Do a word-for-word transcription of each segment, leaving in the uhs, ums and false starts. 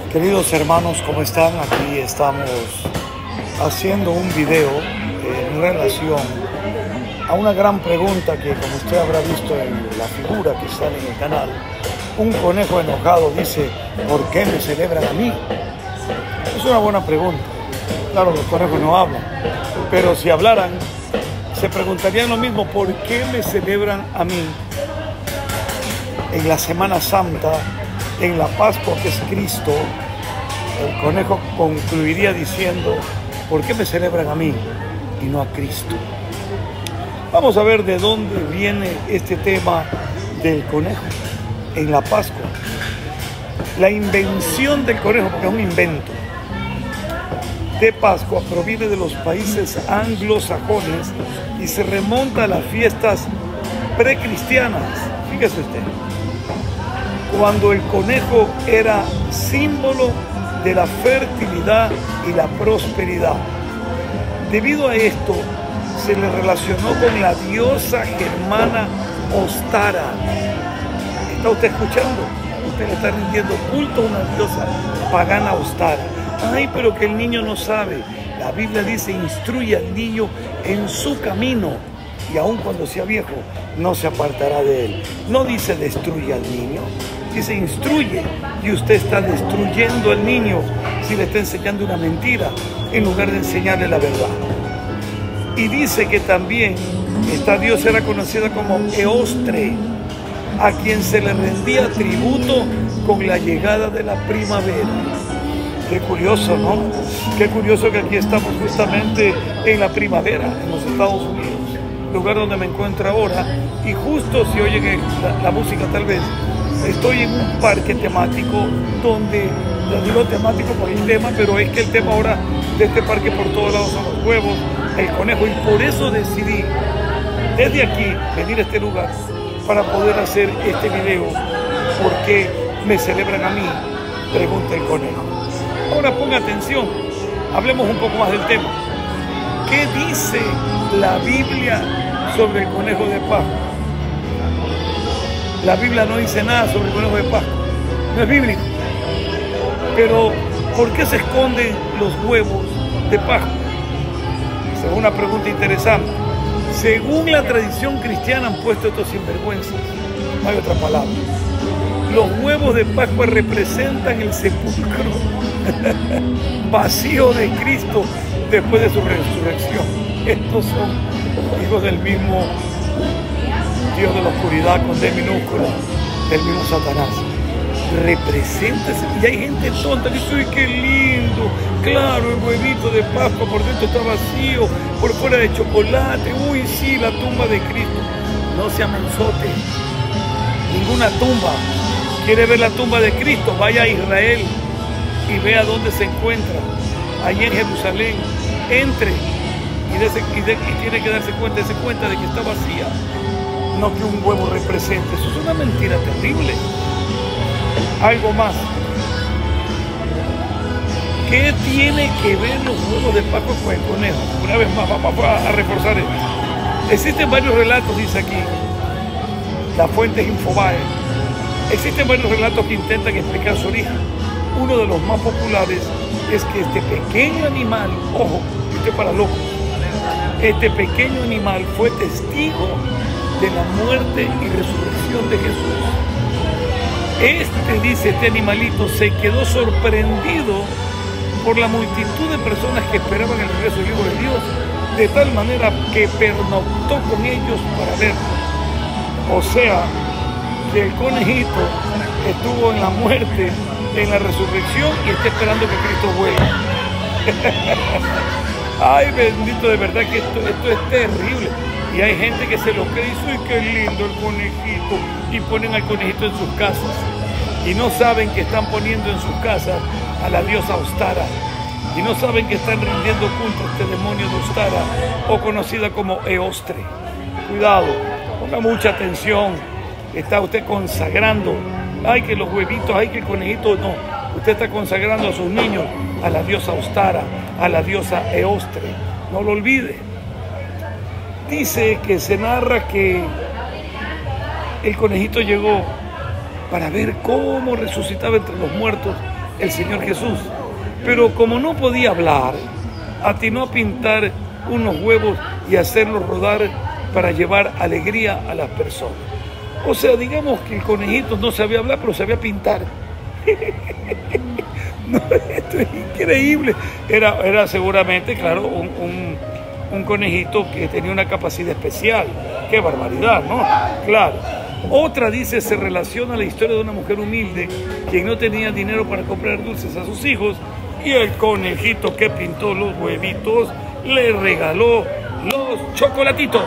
Queridos hermanos, ¿cómo están? Aquí estamos haciendo un video en relación a una gran pregunta que, como usted habrá visto en la figura que sale en el canal, un conejo enojado dice: ¿por qué me celebran a mí? Es una buena pregunta. Claro, los conejos no hablan, pero si hablaran, se preguntarían lo mismo: ¿por qué me celebran a mí en la Semana Santa, en la Pascua que es Cristo? El conejo concluiría diciendo: ¿por qué me celebran a mí y no a Cristo? Vamos a ver de dónde viene este tema del conejo en la Pascua. La invención del conejo, porque es un invento, de Pascua proviene de los países anglosajones y se remonta a las fiestas precristianas. Fíjese usted, cuando el conejo era símbolo de la fertilidad y la prosperidad. Debido a esto, se le relacionó con la diosa germana Ostara. ¿Está usted escuchando? Usted le está rindiendo culto a una diosa pagana Ostara. Ay, pero que el niño no sabe. La Biblia dice: instruye al niño en su camino, y aun cuando sea viejo, no se apartará de él. No dice destruye al niño, dice instruye, y usted está destruyendo al niño si le está enseñando una mentira en lugar de enseñarle la verdad. Y dice que también esta diosa era conocida como Eostre, a quien se le rendía tributo con la llegada de la primavera. Qué curioso, ¿no? Qué curioso que aquí estamos justamente en la primavera, en los Estados Unidos, lugar donde me encuentro ahora, y justo si oyen la, la música tal vez, estoy en un parque temático donde, lo digo temático por el tema, pero es que el tema ahora de este parque por todos lados son los huevos, el conejo, y por eso decidí desde aquí venir a este lugar para poder hacer este video. ¿Por qué me celebran a mí?, pregunta el conejo. Ahora ponga atención, hablemos un poco más del tema. ¿Qué dice la Biblia sobre el conejo de Pascua? La Biblia no dice nada sobre el conejo de Pascua, no es bíblico. Pero, ¿por qué se esconden los huevos de Pascua? Esa es una pregunta interesante. Según la tradición cristiana han puesto estos sinvergüenzas, no hay otra palabra. Los huevos de Pascua representan el sepulcro vacío de Cristo después de su resurrección. Estos son hijos del mismo Dios de la oscuridad con D minúscula, del mismo Satanás. Representa, y hay gente tonta que dice: uy, qué lindo, claro, el huevito de Pascua por dentro está vacío, por fuera de chocolate, uy, sí, la tumba de Cristo. No se amenzote, ninguna tumba. ¿Quiere ver la tumba de Cristo? Vaya a Israel y vea dónde se encuentra, allí en Jerusalén. Entre y, dese, y, de, y tiene que darse cuenta, darse cuenta de que está vacía. No que un huevo represente. Eso es una mentira terrible. Algo más. ¿Qué tiene que ver los huevos de Pascua con el conejo? Una vez más, vamos a reforzar esto. Existen varios relatos, dice aquí la fuente es Infobae. Existen varios relatos que intentan explicar su origen. Uno de los más populares es que este pequeño animal, ojo, este es para locos, este pequeño animal fue testigo de la muerte y resurrección de Jesús. Este, dice, este animalito se quedó sorprendido por la multitud de personas que esperaban el regreso del Hijo de Dios, de tal manera que pernoctó con ellos para verlo. O sea, que el conejito estuvo en la muerte, en la resurrección, y está esperando que Cristo vuelva. Ay, bendito, de verdad que esto, esto es terrible. Y hay gente que se lo cree y dice: uy, qué lindo el conejito, y ponen al conejito en sus casas, y no saben que están poniendo en sus casas a la diosa Ostara, y no saben que están rindiendo culto a este demonio de Ostara, o conocida como Eostre. Cuidado, ponga mucha atención. Está usted consagrando, ay, que los huevitos, ay, que el conejito, no. Usted está consagrando a sus niños a la diosa Ostara, a la diosa Eostre. No lo olvide. Dice que se narra que el conejito llegó para ver cómo resucitaba entre los muertos el Señor Jesús. Pero como no podía hablar, atinó a pintar unos huevos y hacerlos rodar para llevar alegría a las personas. O sea, digamos que el conejito no sabía hablar, pero sabía pintar. No, esto es increíble. Era, era seguramente, claro, un, un, un conejito que tenía una capacidad especial. ¡Qué barbaridad!, ¿no? Claro. Otra, dice, se relaciona a la historia de una mujer humilde quien no tenía dinero para comprar dulces a sus hijos, y el conejito que pintó los huevitos le regaló los chocolatitos.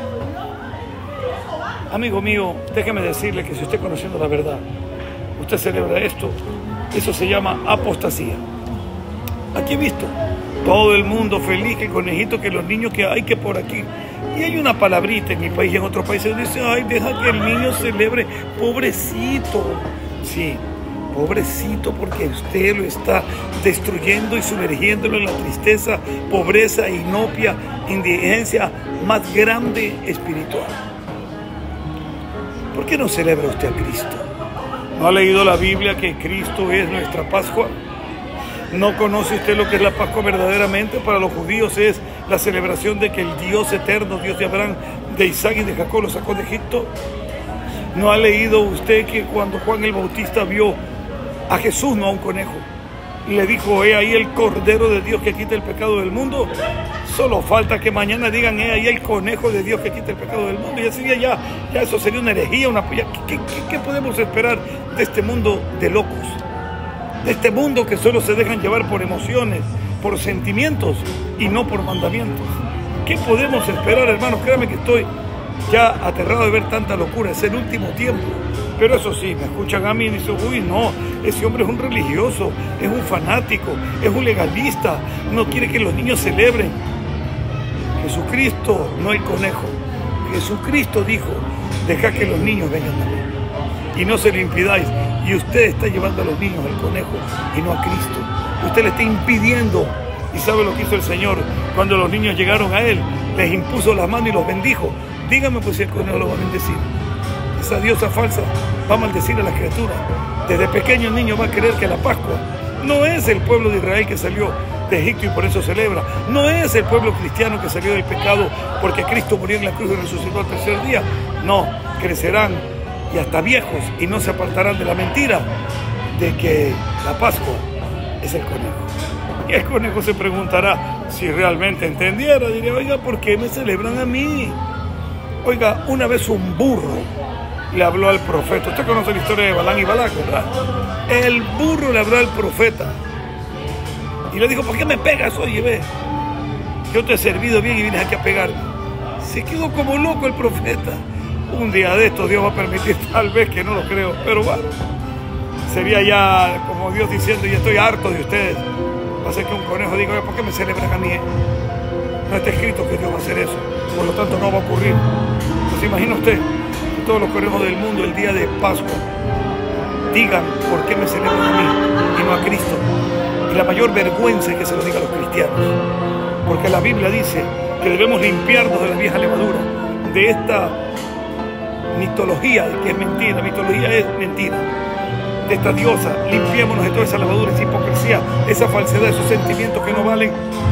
Amigo mío, déjeme decirle que si usted, conociendo la verdad, usted celebra esto, eso se llama apostasía. Aquí he visto todo el mundo feliz, que el conejito, que los niños, que hay que por aquí. Y hay una palabrita en mi país y en otros países donde dice, ay, deja que el niño celebre. Pobrecito. Sí, pobrecito, porque usted lo está destruyendo y sumergiéndolo en la tristeza, pobreza, inopia, indigencia más grande espiritual. ¿Por qué no celebra usted a Cristo? ¿No ha leído la Biblia que Cristo es nuestra Pascua? ¿No conoce usted lo que es la Pascua verdaderamente? Para los judíos es la celebración de que el Dios eterno, Dios de Abraham, de Isaac y de Jacob, lo sacó de Egipto. ¿No ha leído usted que cuando Juan el Bautista vio a Jesús, no a un conejo, y le dijo, he ahí el Cordero de Dios que quita el pecado del mundo? Solo falta que mañana digan, he ahí el conejo de Dios que quita el pecado del mundo. Y así ya, ya eso sería una herejía, una... ¿Qué, qué, qué podemos esperar de este mundo de locos? De este mundo que solo se dejan llevar por emociones, por sentimientos y no por mandamientos. ¿Qué podemos esperar, hermanos? Créanme que estoy ya aterrado de ver tanta locura. Es el último tiempo. Pero eso sí, me escuchan a mí y dicen, uy, no, ese hombre es un religioso, es un fanático, es un legalista, no quiere que los niños celebren. Jesucristo, no el conejo. Jesucristo dijo, deja que los niños vengan a mí y no se lo impidáis. Y usted está llevando a los niños al conejo y no a Cristo. Usted le está impidiendo. ¿Y sabe lo que hizo el Señor? Cuando los niños llegaron a Él, les impuso las manos y los bendijo. Dígame pues si el conejo lo va a bendecir. Esa diosa falsa va a maldecir a la criatura. Desde pequeño el niño va a creer que la Pascua no es el pueblo de Israel que salió de Egipto y por eso celebra. No es el pueblo cristiano que salió del pecado porque Cristo murió en la cruz y resucitó al tercer día. No, crecerán y hasta viejos y no se apartarán de la mentira de que la Pascua es el conejo. Y el conejo se preguntará si realmente entendiera. Diría, oiga, ¿por qué me celebran a mí? Oiga, una vez un burro le habló al profeta. Usted conoce la historia de Balán y Balac, ¿verdad? El burro le habló al profeta y le dijo, ¿por qué me pegas? Oye, ve, yo te he servido bien y vienes aquí a pegarme. Se quedó como loco el profeta. Un día de estos Dios va a permitir, tal vez, que no lo creo, pero bueno, sería ya como Dios diciendo, y estoy harto de ustedes. Va a ser que un conejo diga, ¿por qué me celebran a mí? No está escrito que Dios va a hacer eso, por lo tanto no va a ocurrir. Entonces imagina usted que todos los conejos del mundo el día de Pascua digan, ¿por qué me celebran a mí y no a Cristo? Y la mayor vergüenza es que se lo diga a los cristianos, porque la Biblia dice que debemos limpiarnos de la vieja levadura, de esta mitología, que es mentira, mitología es mentira, de esta diosa. Limpiémonos de toda esa levadura, esa hipocresía, esa falsedad, esos sentimientos que no valen,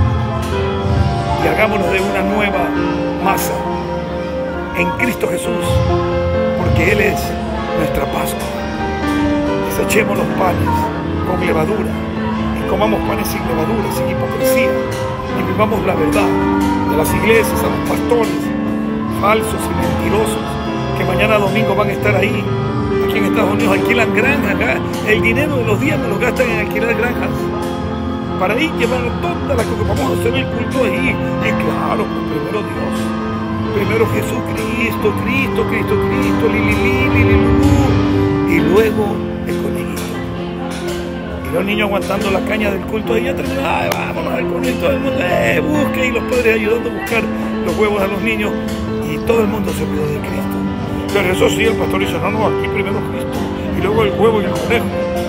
y hagámonos de una nueva masa en Cristo Jesús, porque Él es nuestra Pascua. Desechemos los panes con levadura y comamos panes sin levadura, sin hipocresía, y vivamos la verdad de las iglesias, a los pastores falsos y mentirosos que mañana domingo van a estar ahí. Aquí en Estados Unidos alquilan granjas, el dinero de los días me lo gastan en alquilar granjas para ir llevar todas las cosas. Vamos a hacer el culto ahí, y claro, pues primero Dios, primero Jesucristo, Cristo, Cristo, Cristo, li, li, li, li, li, li, y luego el conejito. Y los niños aguantando la caña del culto ahí atrás, ay, vámonos al conejito, todo el mundo, eh, busque, y los padres ayudando a buscar los huevos a los niños, y todo el mundo se olvidó de Cristo. Pero eso sí, el pastor dice, no, no, aquí primero Cristo, y luego el huevo y el conejo.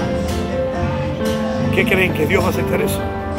¿Qué creen? ¿Que Dios va a aceptar eso?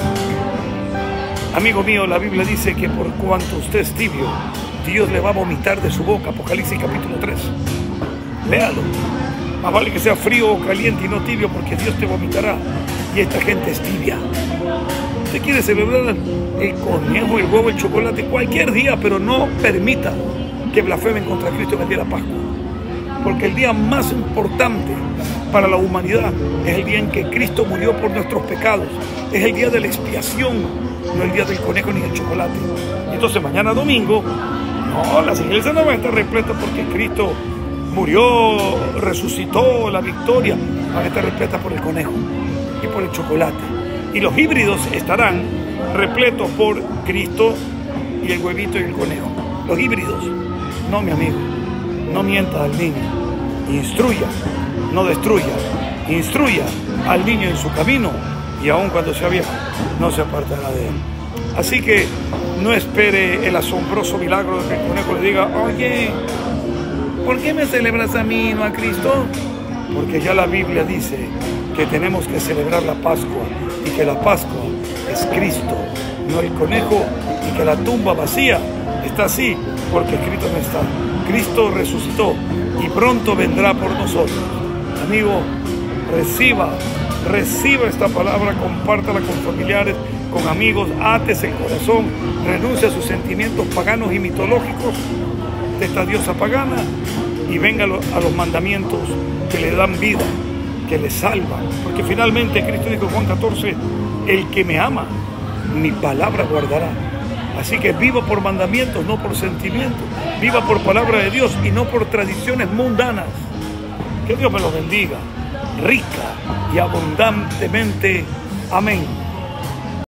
Amigo mío, la Biblia dice que por cuanto usted es tibio, Dios le va a vomitar de su boca. Apocalipsis capítulo tres. Léalo. Más vale que sea frío o caliente y no tibio, porque Dios te vomitará y esta gente es tibia. Usted quiere celebrar el conejo, el huevo, el chocolate, cualquier día, pero no permita que blasfemen contra Cristo en el día de la Pascua. Porque el día más importante para la humanidad es el día en que Cristo murió por nuestros pecados. Es el día de la expiación, no el día del conejo ni del chocolate. Entonces mañana domingo, no, las iglesias no van a estar repletas porque Cristo murió, resucitó, la victoria. Van a estar repletas por el conejo y por el chocolate. Y los híbridos estarán repletos por Cristo y el huevito y el conejo. Los híbridos. No, mi amigo, no mienta al niño. Instruya, no destruya. Instruya al niño en su camino y aun cuando sea viejo, no se apartará de él. Así que no espere el asombroso milagro de que el conejo le diga: oye, ¿por qué me celebras a mí y no a Cristo? Porque ya la Biblia dice que tenemos que celebrar la Pascua y que la Pascua es Cristo, no el conejo, y que la tumba vacía está así porque Cristo no está. Cristo resucitó y pronto vendrá por nosotros. Amigo, reciba, reciba esta palabra, compártala con familiares, con amigos, átese el corazón, renuncia a sus sentimientos paganos y mitológicos de esta diosa pagana y venga a los mandamientos que le dan vida, que le salvan. Porque finalmente Cristo dijo en Juan catorce: el que me ama, mi palabra guardará. Así que viva por mandamientos, no por sentimientos. Viva por palabra de Dios y no por tradiciones mundanas. Que Dios me los bendiga, rica y abundantemente. Amén.